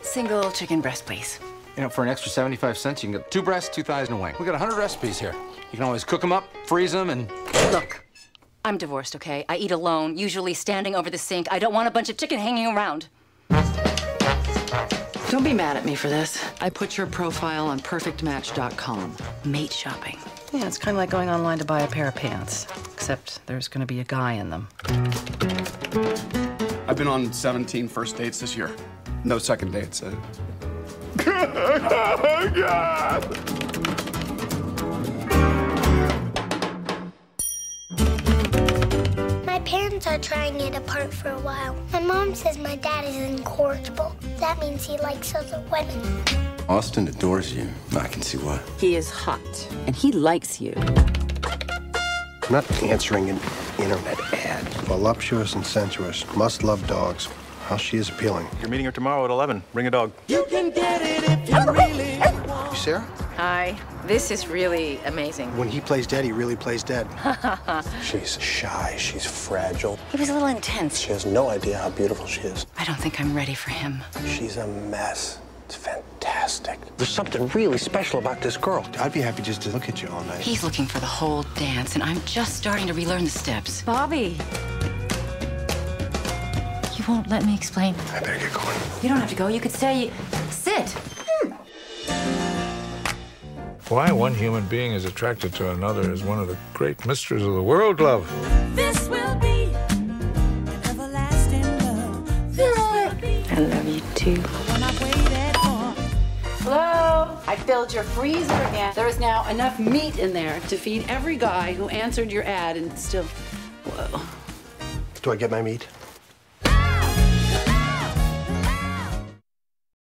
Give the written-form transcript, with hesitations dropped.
Single chicken breast, please. You know, for an extra 75 cents, you can get 2 breasts, 2 thighs, and a wing. We got 100 recipes here. You can always cook them up, freeze them, and... Look, I'm divorced, okay? I eat alone, usually standing over the sink. I don't want a bunch of chicken hanging around. Don't be mad at me for this. I put your profile on perfectmatch.com. Mate shopping. Yeah, it's kind of like going online to buy a pair of pants, except there's going to be a guy in them. I've been on 17 first dates this year. No second dates. My parents are trying it apart for a while. My mom says my dad is incorrigible. That means he likes other women. Austin adores you. I can see why. He is hot, and he likes you. I'm not answering an internet ad. Voluptuous and sensuous, must-love dogs. How she is appealing. You're meeting her tomorrow at 11. Bring a dog. You can get it if you really want. You Sarah? Hi. This is really amazing. When he plays dead, he really plays dead. She's shy, she's fragile. He was a little intense. She has no idea how beautiful she is. I don't think I'm ready for him. She's a mess. It's fantastic. There's something really special about this girl. I'd be happy just to look at you all night. He's looking for the whole dance, and I'm just starting to relearn the steps. Bobby. You won't let me explain. I better get going. You don't have to go. You could stay. Sit. Why one human being is attracted to another is one of the great mysteries of the world, love. This will be an everlasting love. This will be I love you too. what I've waited for. Hello? I filled your freezer again. There is now enough meat in there to feed every guy who answered your ad and still... Whoa. Do I get my meat?